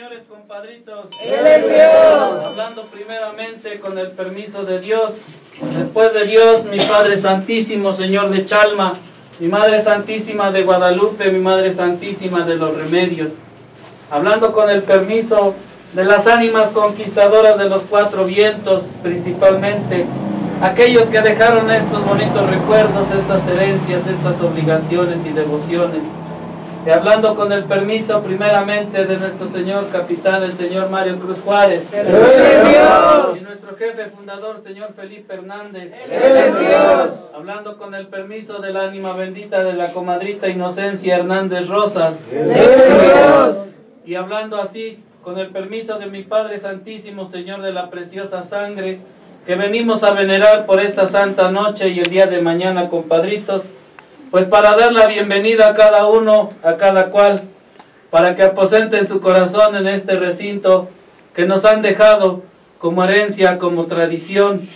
señores compadritos. Él es Dios. Hablando primeramente con el permiso de Dios, después de Dios, mi Padre Santísimo, Señor de Chalma, mi Madre Santísima de Guadalupe, mi Madre Santísima de los Remedios. Hablando con el permiso de las ánimas conquistadoras de los cuatro vientos, principalmente aquellos que dejaron estos bonitos recuerdos, estas herencias, estas obligaciones y devociones. Y hablando con el permiso primeramente de nuestro señor capitán, el señor Mario Cruz Juárez. Él es Dios. Y nuestro jefe fundador, señor Felipe Hernández. Él es Dios. Hablando con el permiso de la ánima bendita de la comadrita Inocencia Hernández Rosas. Él es Dios. Y hablando así, con el permiso de mi Padre Santísimo, Señor de la preciosa sangre, que venimos a venerar por esta santa noche y el día de mañana, compadritos, pues para dar la bienvenida a cada uno, a cada cual, para que aposenten su corazón en este recinto que nos han dejado como herencia, como tradición,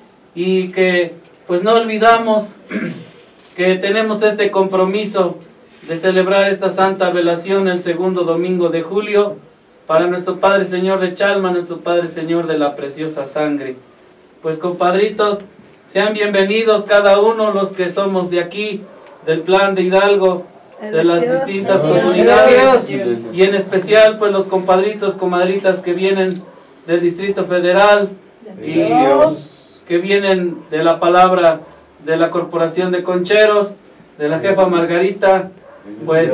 y que pues no olvidamos que tenemos este compromiso de celebrar esta santa velación el segundo domingo de julio para nuestro Padre Señor de Chalma, nuestro Padre Señor de la preciosa sangre. Pues compadritos, sean bienvenidos cada uno los que somos de aquí, del plan de Hidalgo, de las distintas comunidades, y en especial pues los compadritos, comadritas que vienen del Distrito Federal y que vienen de la palabra de la Corporación de Concheros, de la jefa Margarita, pues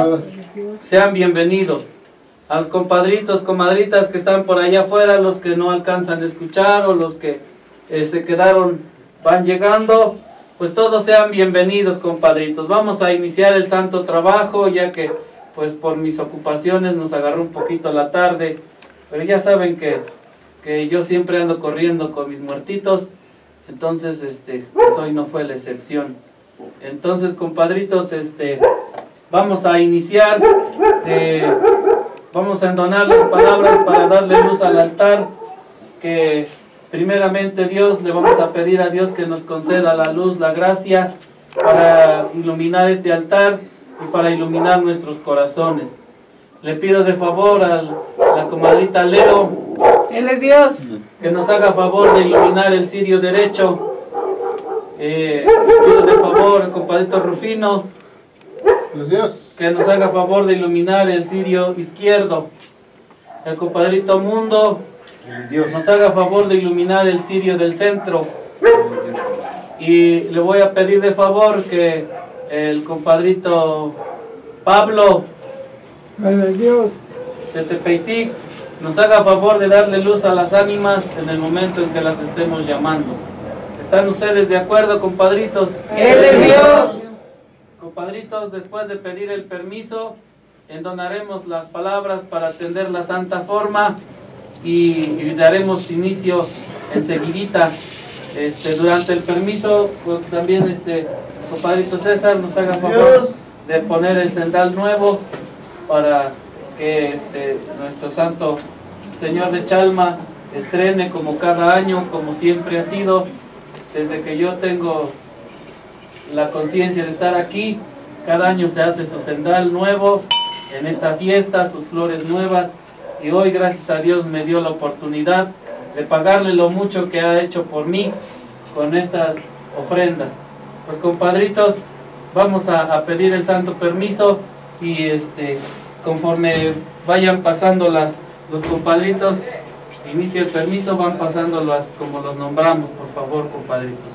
sean bienvenidos. A los compadritos, comadritas que están por allá afuera, los que no alcanzan a escuchar o los que se quedaron, van llegando, pues todos sean bienvenidos, compadritos. Vamos a iniciar el santo trabajo, ya que pues por mis ocupaciones nos agarró un poquito la tarde, pero ya saben que yo siempre ando corriendo con mis muertitos, entonces pues hoy no fue la excepción. Entonces, compadritos, vamos a iniciar, vamos a entonar las palabras para darle luz al altar, que primeramente Dios, le vamos a pedir a Dios que nos conceda la luz, la gracia para iluminar este altar y para iluminar nuestros corazones. Le pido de favor a la comadrita Leo, Él es Dios. que nos haga favor de iluminar el cirio derecho. Le pido de favor al compadrito Rufino, que nos haga favor de iluminar el cirio izquierdo. El compadrito Mundo, nos haga favor de iluminar el cirio del centro. Y le voy a pedir de favor que el compadrito Pablo de Tepeitic nos haga favor de darle luz a las ánimas en el momento en que las estemos llamando. ¿Están ustedes de acuerdo, compadritos? Él es Dios. Compadritos, después de pedir el permiso, endonaremos las palabras para atender la santa forma y daremos inicio enseguidita. Durante el permiso, pues, también compadrito César nos haga favor de poner el cendal nuevo para que nuestro santo Señor de Chalma estrene como cada año, como siempre ha sido, desde que yo tengo la conciencia de estar aquí. Cada año se hace su cendal nuevo en esta fiesta, sus flores nuevas, y hoy gracias a Dios me dio la oportunidad de pagarle lo mucho que ha hecho por mí con estas ofrendas. Pues compadritos, vamos a pedir el santo permiso y conforme vayan pasando los compadritos, inicia el permiso, van pasando como los nombramos, por favor, compadritos.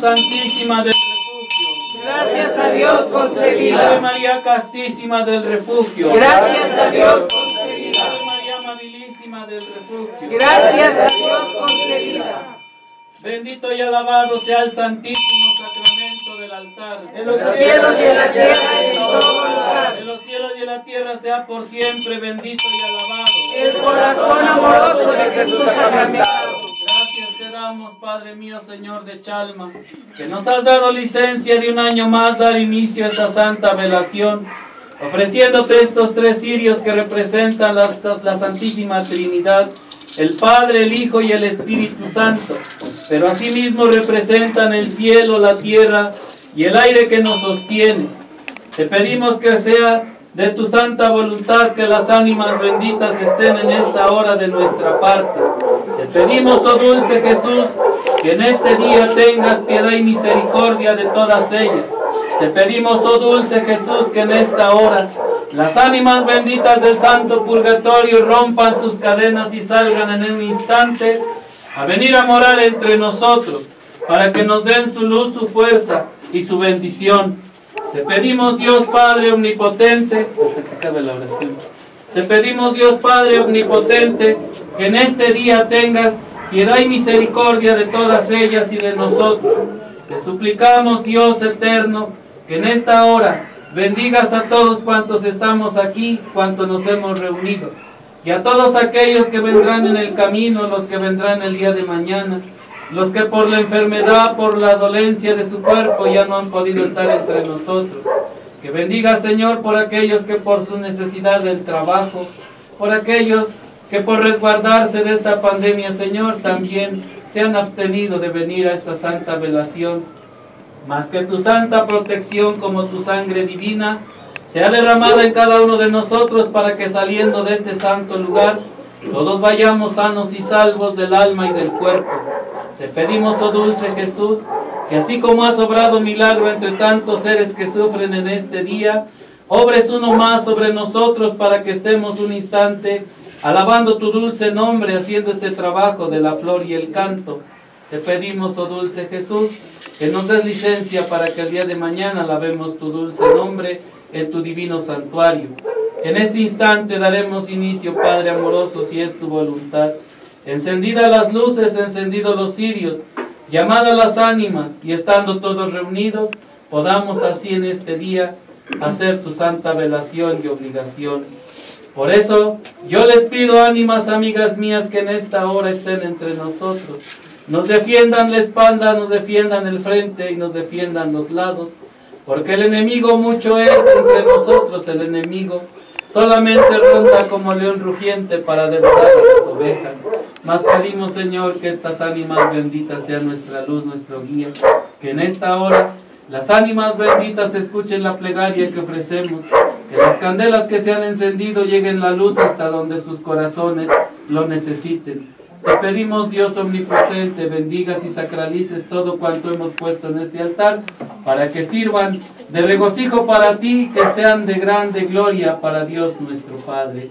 Santísima del Refugio. Gracias a Dios Ave concebida. María Castísima del Refugio. Gracias a Dios concebida. Ave María Amabilísima del Refugio. Gracias a Dios concebida. Bendito y alabado sea el Santísimo Sacramento del altar. En Los cielos y en la tierra y en todo lugar. En los cielos y en la tierra sea por siempre bendito y alabado. El corazón amoroso de Jesús sacramentado. Gracias te damos, Padre mío, Señor de Chalma, que nos has dado licencia de un año más dar inicio a esta santa velación, ofreciéndote estos tres cirios que representan la Santísima Trinidad, el Padre, el Hijo y el Espíritu Santo, pero asimismo representan el cielo, la tierra y el aire que nos sostiene. Te pedimos que sea de tu santa voluntad que las ánimas benditas estén en esta hora de nuestra parte. Te pedimos, oh dulce Jesús, que en este día tengas piedad y misericordia de todas ellas. Te pedimos, oh dulce Jesús, que en esta hora las ánimas benditas del santo purgatorio rompan sus cadenas y salgan en un instante a venir a morar entre nosotros, para que nos den su luz, su fuerza y su bendición. Te pedimos, Dios Padre Omnipotente, hasta que acabe la oración. Te pedimos, Dios Padre Omnipotente, que en este día tengas piedad y misericordia de todas ellas y de nosotros. Te suplicamos, Dios eterno, que en esta hora bendigas a todos cuantos estamos aquí, cuantos nos hemos reunido, y a todos aquellos que vendrán en el camino, los que vendrán el día de mañana, los que por la enfermedad, por la dolencia de su cuerpo ya no han podido estar entre nosotros. Que bendiga, Señor, por aquellos que por su necesidad del trabajo, por aquellos que por resguardarse de esta pandemia, Señor, también se han abstenido de venir a esta santa velación. Mas que tu santa protección, como tu sangre divina, sea derramada en cada uno de nosotros, para que saliendo de este santo lugar, todos vayamos sanos y salvos del alma y del cuerpo. Te pedimos, oh dulce Jesús, que así como has obrado milagro entre tantos seres que sufren en este día, obres uno más sobre nosotros, para que estemos un instante alabando tu dulce nombre, haciendo este trabajo de la flor y el canto. Te pedimos, oh dulce Jesús, que nos des licencia para que el día de mañana alabemos tu dulce nombre en tu divino santuario. En este instante daremos inicio, Padre amoroso, si es tu voluntad. Encendidas las luces, encendidos los cirios, llamadas las ánimas, y estando todos reunidos, podamos así en este día hacer tu santa velación y obligación. Por eso yo les pido, ánimas amigas mías, que en esta hora estén entre nosotros, nos defiendan la espalda, nos defiendan el frente y nos defiendan los lados, porque el enemigo mucho es entre nosotros. El enemigo solamente ronda como león rugiente para devorar a las ovejas. Mas pedimos, Señor, que estas ánimas benditas sean nuestra luz, nuestro guía, que en esta hora las ánimas benditas escuchen la plegaria que ofrecemos, que las candelas que se han encendido lleguen la luz hasta donde sus corazones lo necesiten. Te pedimos, Dios omnipotente, bendigas y sacralices todo cuanto hemos puesto en este altar, para que sirvan de regocijo para ti, que sean de grande gloria para Dios nuestro Padre.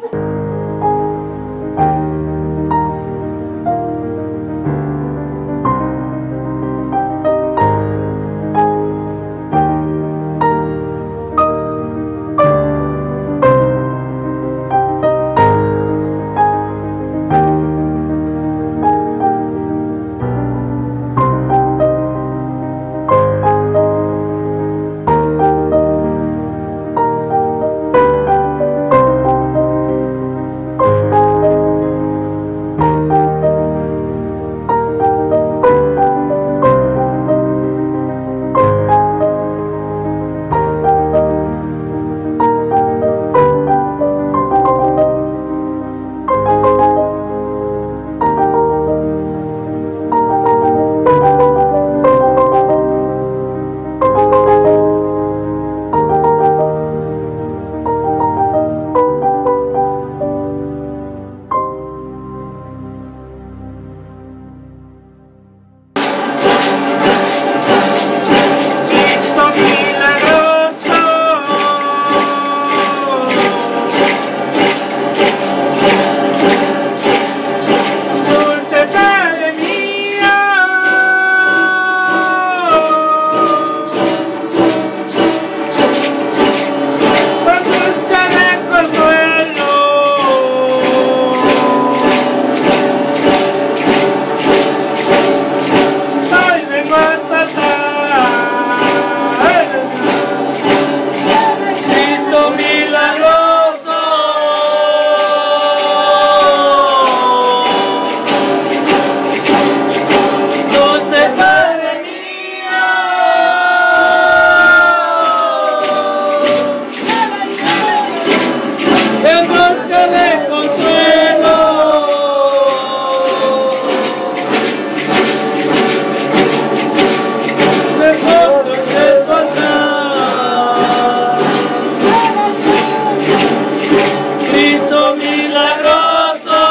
de consuelo. Mejor que el pasar. Cristo milagroso.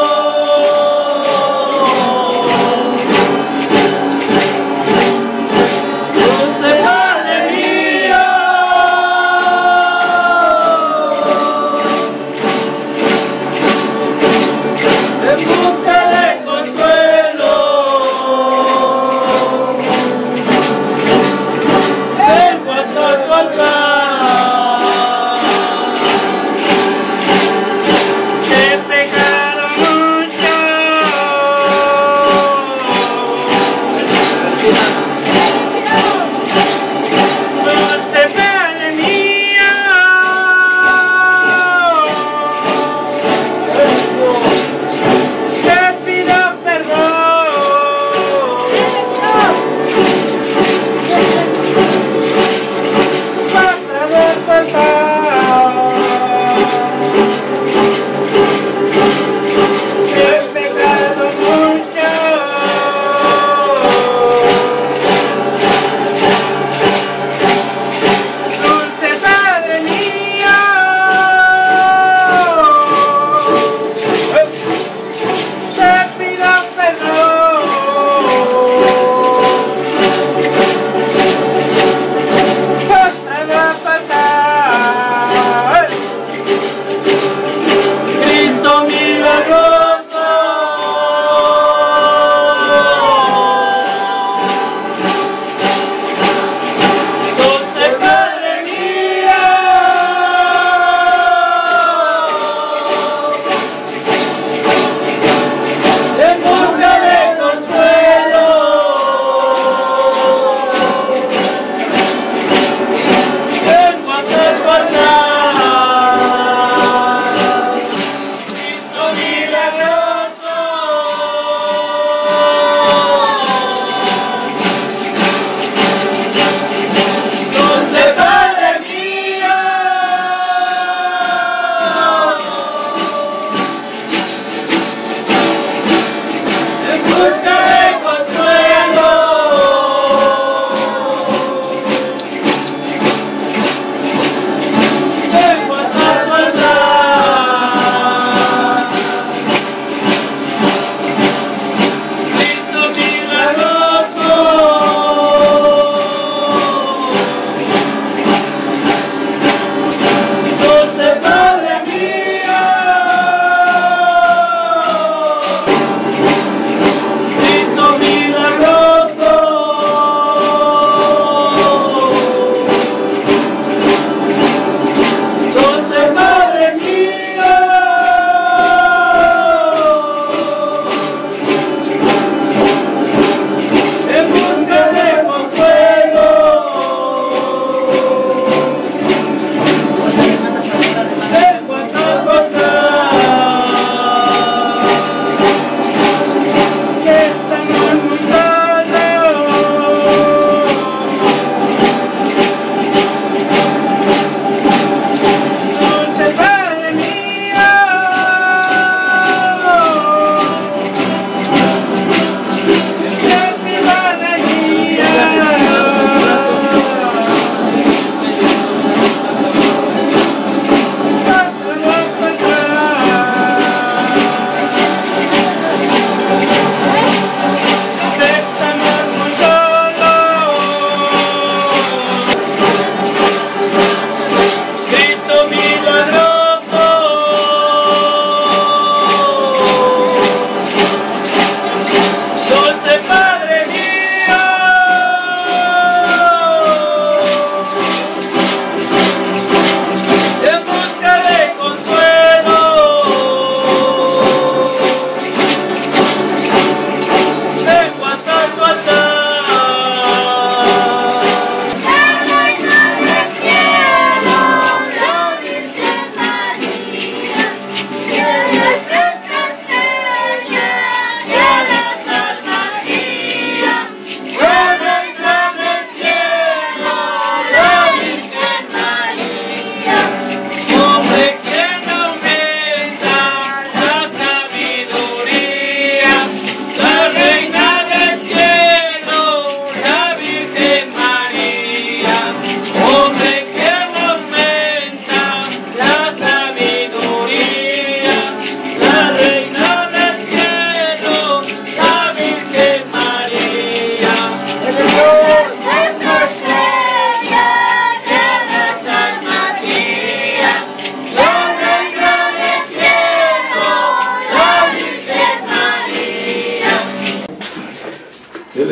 Dulce alegría.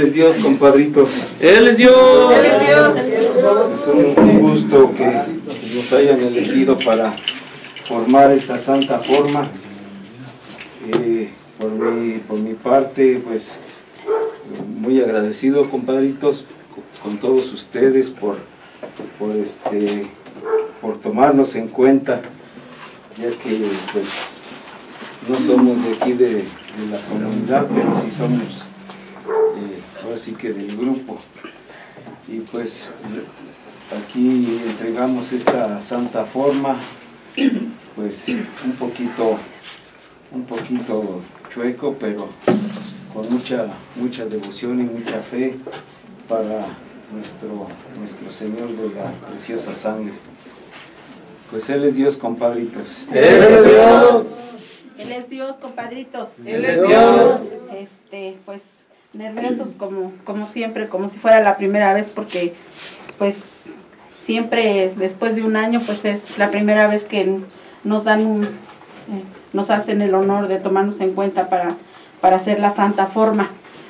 es Dios, compadritos. Él es Dios. Él es Dios. Es un gusto que nos hayan elegido para formar esta santa forma. Por mi parte, pues muy agradecido, compadritos, con todos ustedes por tomarnos en cuenta, ya que pues no somos de aquí de la comunidad, pero sí somos ahora sí que del grupo. Y pues aquí entregamos esta santa forma, pues un poquito chueco, pero con mucha devoción y mucha fe para nuestro Señor de la preciosa sangre. Pues Él es Dios, compadritos. Él es Dios. Él es Dios, compadritos. Él es Dios. Pues nerviosos como siempre, como si fuera la primera vez, porque pues siempre después de un año pues es la primera vez que nos hacen el honor de tomarnos en cuenta para hacer la santa forma.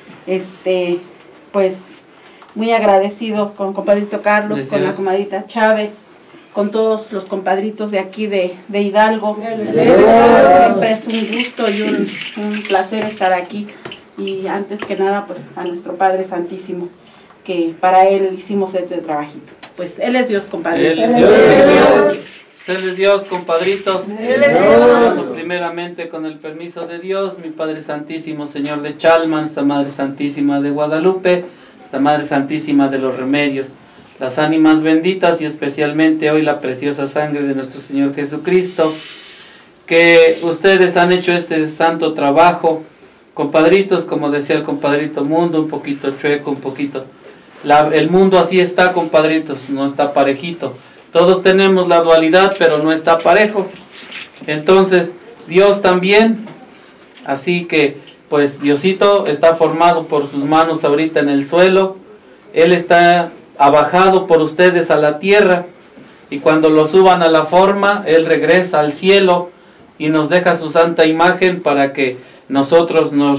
Pues muy agradecido con compadrito Carlos, Gracias. con la comadrita Chávez, con todos los compadritos de aquí de Hidalgo. Siempre es un gusto y un placer estar aquí. Y antes que nada, pues a nuestro Padre Santísimo, que para Él hicimos este trabajito. Pues Él es Dios, compadritos. Él es Dios. Él es Dios, compadritos. Él es Dios. Bueno, primeramente, con el permiso de Dios, mi Padre Santísimo, Señor de Chalma, nuestra Madre Santísima de Guadalupe, nuestra Madre Santísima de los Remedios, las ánimas benditas y especialmente hoy la preciosa sangre de nuestro Señor Jesucristo, que ustedes han hecho este santo trabajo, compadritos, como decía el compadrito Mundo, un poquito chueco, un poquito... el mundo así está, compadritos, no está parejito. Todos tenemos la dualidad, pero no está parejo. Entonces, Dios también, así que, pues, Diosito está formado por sus manos ahorita en el suelo. Él está abajado por ustedes a la tierra. Y cuando lo suban a la forma, Él regresa al cielo y nos deja su santa imagen para que nosotros nos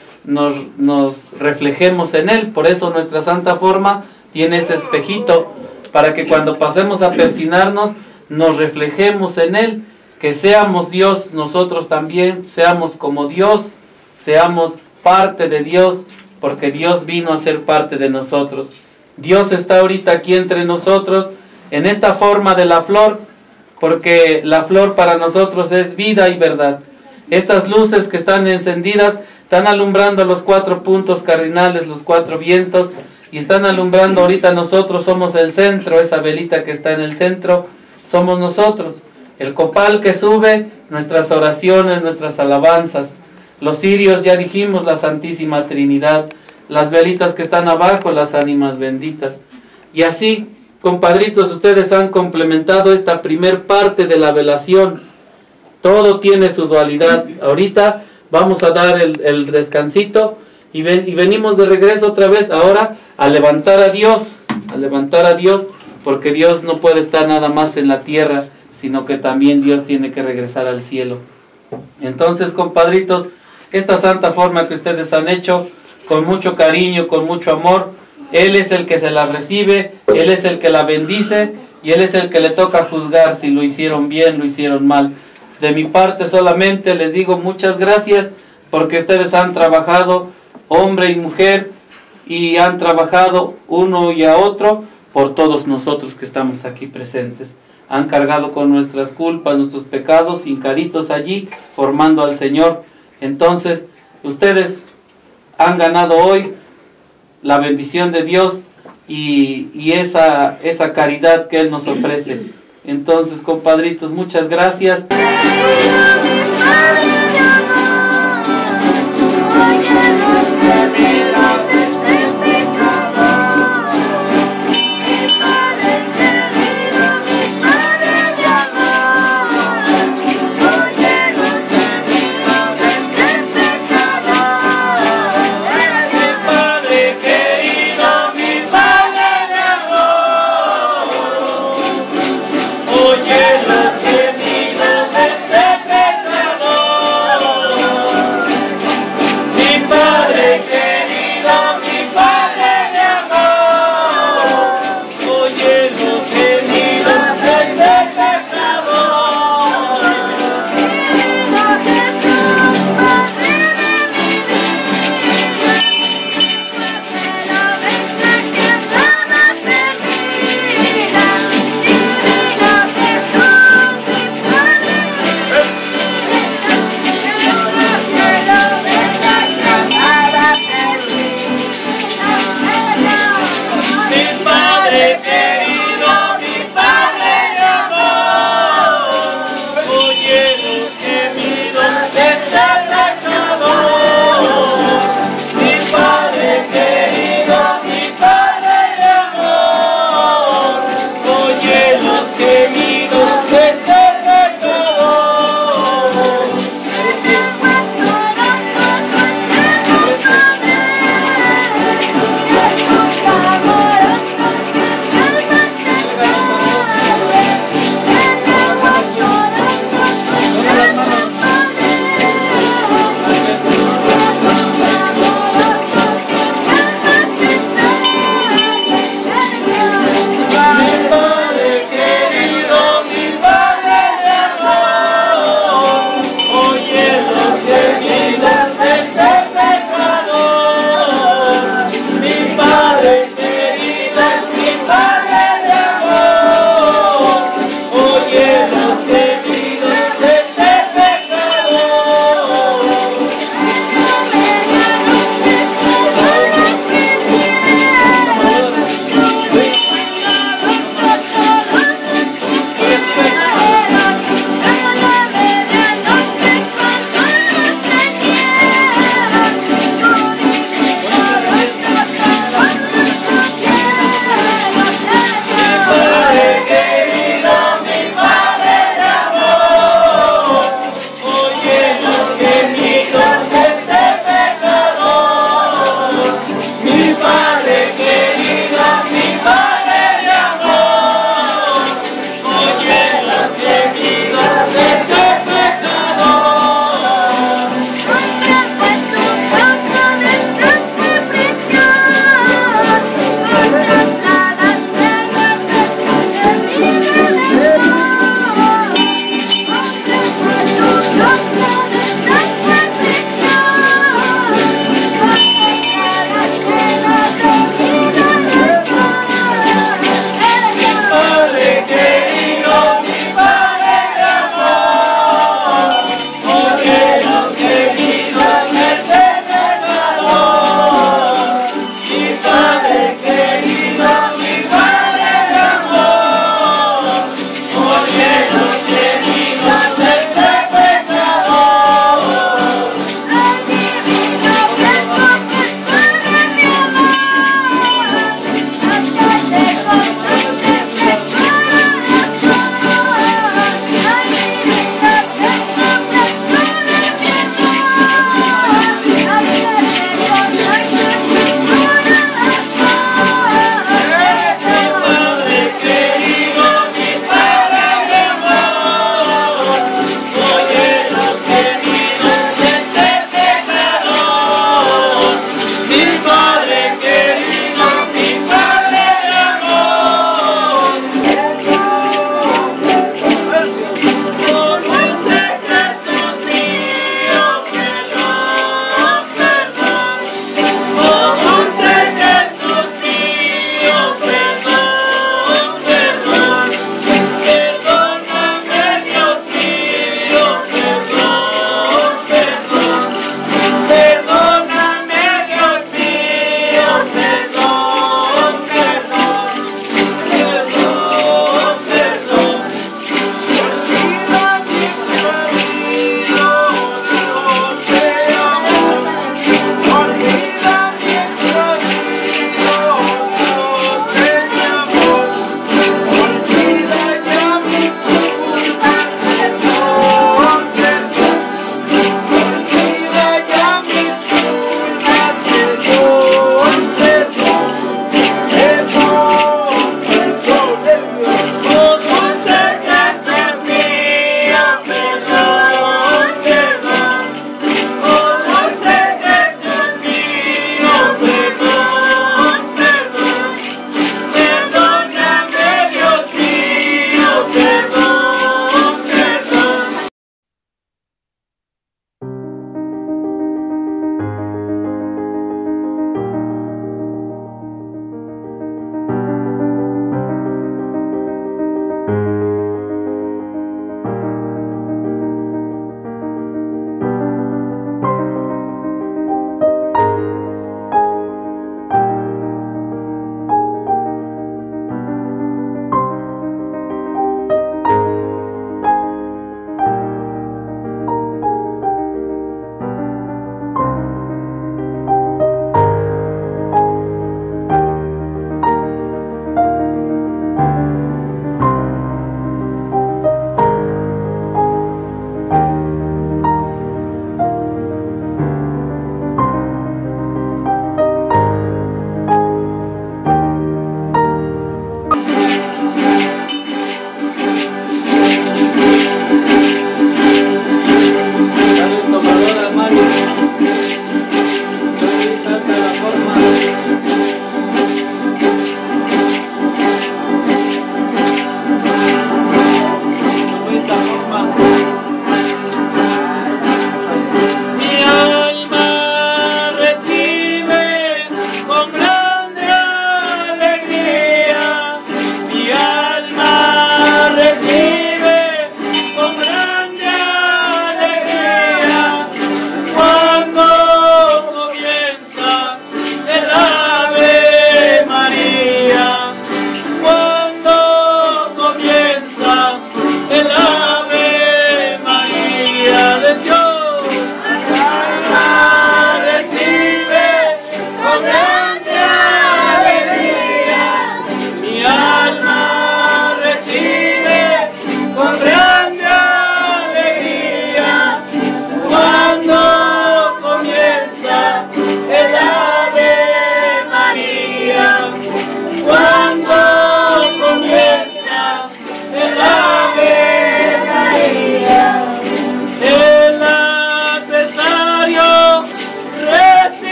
reflejemos en Él. Por eso nuestra santa forma tiene ese espejito, para que cuando pasemos a persinarnos, nos reflejemos en Él, que seamos Dios nosotros también, seamos como Dios, seamos parte de Dios, porque Dios vino a ser parte de nosotros. Dios está ahorita aquí entre nosotros, en esta forma de la flor, porque la flor para nosotros es vida y verdad. Estas luces que están encendidas están alumbrando los 4 puntos cardinales, los 4 vientos, y están alumbrando ahorita. Nosotros somos el centro, esa velita que está en el centro, somos nosotros. El copal que sube, nuestras oraciones, nuestras alabanzas. Los cirios, ya dijimos, la Santísima Trinidad. Las velitas que están abajo, las ánimas benditas. Y así, compadritos, ustedes han complementado esta primer parte de la velación. Todo tiene su dualidad. Ahorita vamos a dar el descansito y venimos de regreso otra vez ahora a levantar a Dios, porque Dios no puede estar nada más en la tierra, sino que también Dios tiene que regresar al cielo. Entonces, compadritos, esta santa forma que ustedes han hecho con mucho cariño, con mucho amor, Él es el que se la recibe, Él es el que la bendice y Él es el que le toca juzgar si lo hicieron bien, lo hicieron mal. De mi parte solamente les digo muchas gracias, porque ustedes han trabajado, hombre y mujer, y han trabajado uno y a otro por todos nosotros que estamos aquí presentes. Han cargado con nuestras culpas, nuestros pecados, hincaditos allí, formando al Señor. Entonces, ustedes han ganado hoy la bendición de Dios y esa caridad que Él nos ofrece. Entonces, compadritos, muchas gracias. Oye los gemidos de este pecador.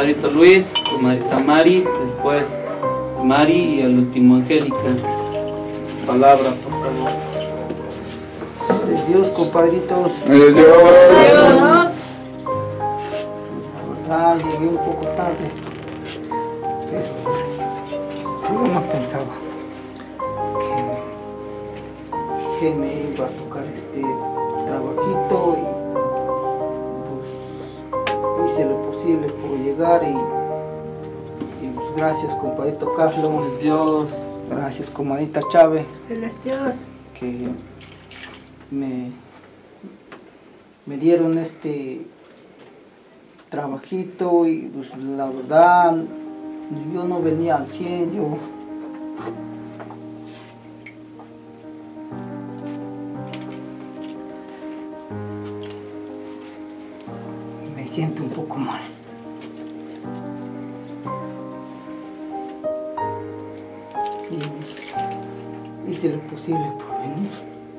compadrito Luis, comadrita Mari, después Mari y al último Angélica. Palabra, por favor. Dios, compadritos. Dios. La verdad, llegué un poco tarde, pero yo no pensaba que me iba a tocar este trabajito y pues hice lo posible por llegar y pues gracias, compadrito Carlos. Dios. Gracias, comadita Chávez, Dios. que me dieron este trabajito y pues la verdad yo no venía al 100, yo me siento un poco mal. Y pues, hice lo posible por venir.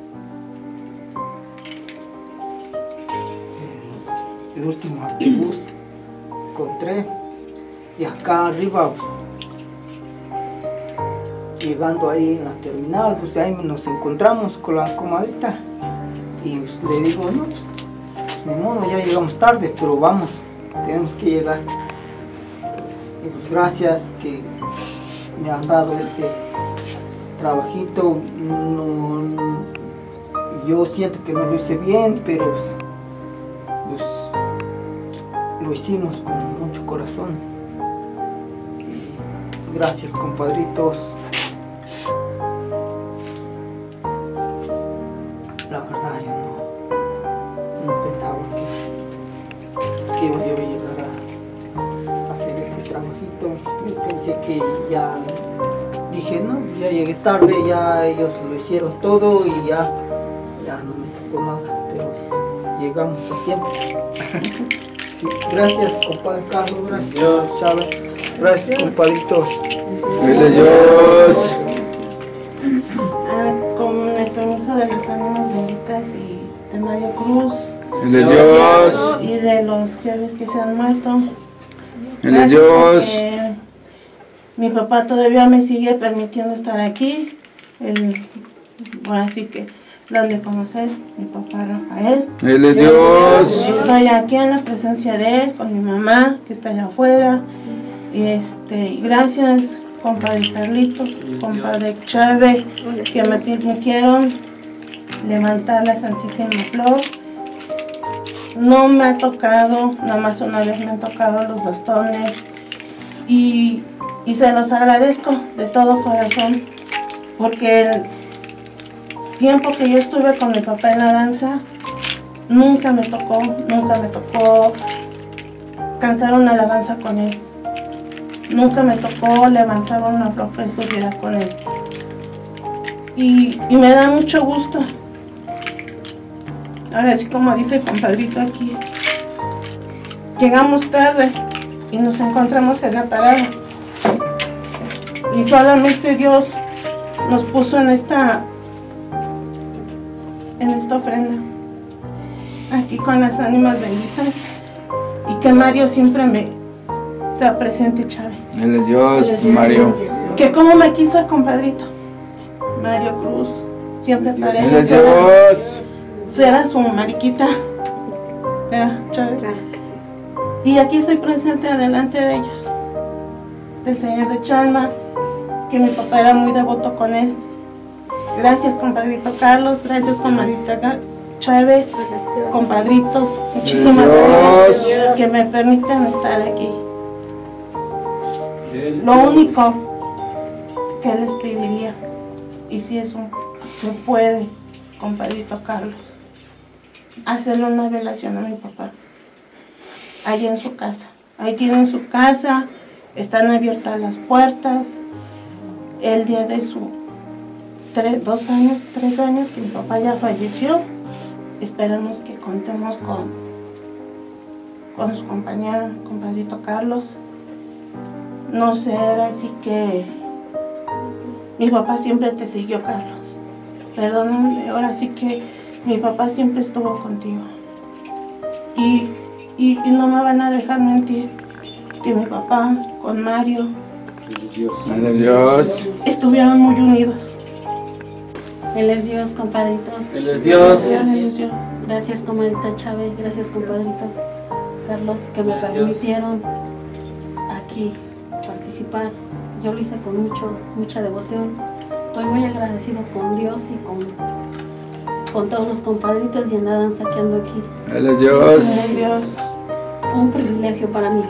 El último autobús encontré y acá arriba pues, llegando ahí en la terminal, pues ahí nos encontramos con la comadrita y pues, le digo, no, pues ni modo, ya llegamos tarde, pero vamos, tenemos que llegar. Y pues gracias que me han dado este trabajito. Yo siento que no lo hice bien, pero pues, lo hicimos con mucho corazón. Y gracias, compadritos. La verdad yo no pensaba que iba yo a llegar a hacer este trabajito. Yo pensé que ya dije, no, ya llegué tarde, ya ellos lo hicieron todo y ya no me tocó nada, pero llegamos a tiempo. Sí, gracias, compadre Carlos, gracias, Dios. Chávez, gracias, compadritos. Dios. Con el permiso de las ánimas benditas y de María Cruz Dios. y de los jefes que se han muerto. Dios. Porque mi papá todavía me sigue permitiendo estar aquí. Así que lo han de conocer, mi papá Rafael. Dios. Estoy aquí en la presencia de él, con mi mamá, que está allá afuera. Y gracias, compadre Carlitos, compadre Chávez, que me permitieron levantar la Santísima Flor. No me ha tocado, nada más una vez me han tocado los bastones. Y se los agradezco de todo corazón, porque el tiempo que yo estuve con mi papá en la danza, nunca me tocó cantar una alabanza con él. Nunca me tocó levantar una ropa de sociedad con él. Y me da mucho gusto. Ahora sí, como dice el compadrito aquí, llegamos tarde y nos encontramos en la parada. Y solamente Dios nos puso en esta ofrenda, aquí con las ánimas benditas, y que Mario siempre me está presente, Chávez. Dios, Mario. Que como me quiso el compadrito Mario Cruz, siempre estaré. Dios. Será su mariquita, ¿verdad, Chávez? Y aquí estoy presente delante de ellos, del Señor de Chalma, que mi papá era muy devoto con él. Gracias, compadrito Carlos, gracias, compadrita Chávez, compadritos, muchísimas gracias que me permiten estar aquí. Lo único que les pediría, y si eso se puede, compadrito Carlos, hacerle una velación a mi papá, allá en su casa. Ahí tienen su casa, están abiertas las puertas. El día de su 3 años que mi papá ya falleció, esperamos que contemos con su compañero, compadrito Carlos. No sé, ahora sí que mi papá siempre te siguió, Carlos. Perdóname, ahora sí que mi papá siempre estuvo contigo. Y no me van a dejar mentir, que mi papá con Mario Dios. estuvieron muy unidos. Él es Dios, compadritos. Él es Dios. Gracias, comadrita Chávez. Gracias, compadrito Carlos, que me Gracias. permitieron aquí participar. Yo lo hice con mucha devoción. Estoy muy agradecido con Dios y con todos los compadritos y en la danza que ando aquí. Él es Dios. Dios. Un privilegio para mí.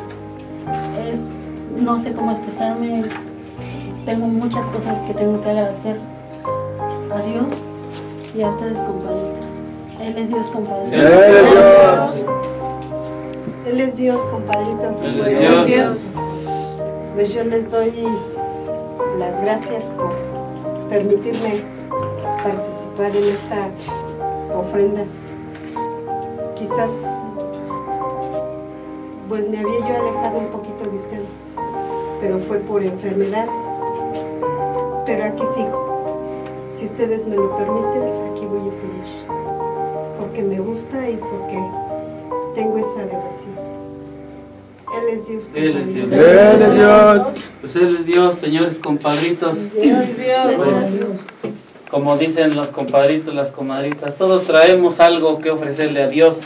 No sé cómo expresarme. Tengo muchas cosas que tengo que agradecer a Dios y a ustedes, compadritos. Él es Dios, compadritos. Él es Dios. Él es Dios, compadritos. Él es Dios. Pues yo les doy las gracias por permitirme participar en estas ofrendas. Quizás pues me había yo alejado un poquito de ustedes, pero fue por enfermedad. Pero aquí sigo. Si ustedes me lo permiten, aquí voy a seguir. Porque me gusta y porque tengo esa devoción. Él es Dios. Él es Dios. Él es Dios. Pues Él es Dios, señores compadritos. Pues, como dicen los compadritos, las comadritas, todos traemos algo que ofrecerle a Dios.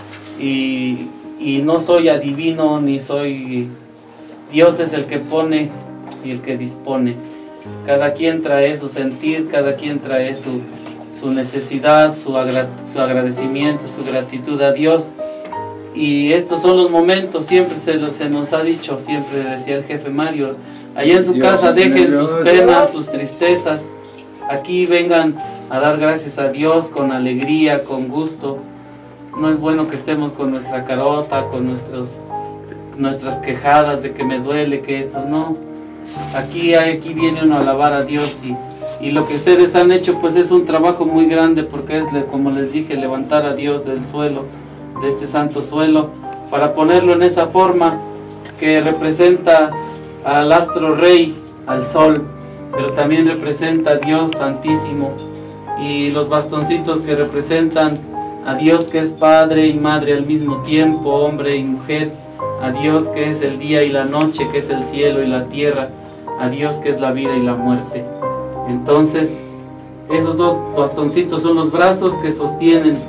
Y no soy adivino ni soy... Dios es el que pone y el que dispone. Cada quien trae su sentir, cada quien trae su necesidad, su agradecimiento, su gratitud a Dios. Y estos son los momentos, siempre se nos ha dicho, siempre decía el jefe Mario, allá en su Dios, casa dejen Dios. sus penas, sus tristezas, aquí vengan a dar gracias a Dios con alegría, con gusto. No es bueno que estemos con nuestra carota, con nuestras quejadas de que me duele, que esto, no. Aquí viene uno a alabar a Dios y lo que ustedes han hecho pues es un trabajo muy grande porque es, como les dije, levantar a Dios del suelo, de este santo suelo, para ponerlo en esa forma que representa al astro rey, al sol, pero también representa a Dios santísimo, y los bastoncitos que representan a Dios que es Padre y Madre al mismo tiempo, hombre y mujer, a Dios que es el día y la noche, que es el cielo y la tierra, a Dios que es la vida y la muerte. Entonces, esos dos bastoncitos son los brazos que sostienen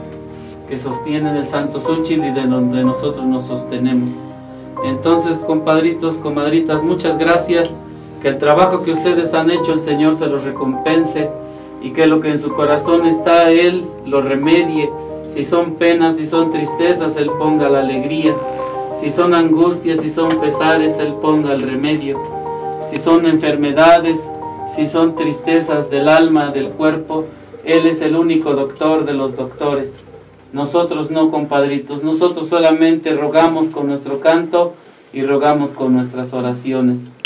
el Santo Xúchitl y de donde nosotros nos sostenemos. Entonces, compadritos, comadritas, muchas gracias, que el trabajo que ustedes han hecho el Señor se los recompense y que lo que en su corazón está Él lo remedie. Si son penas, si son tristezas, Él ponga la alegría. Si son angustias, si son pesares, Él ponga el remedio. Si son enfermedades, si son tristezas del alma, del cuerpo, Él es el único doctor de los doctores. Nosotros no, compadritos, nosotros solamente rogamos con nuestro canto y rogamos con nuestras oraciones.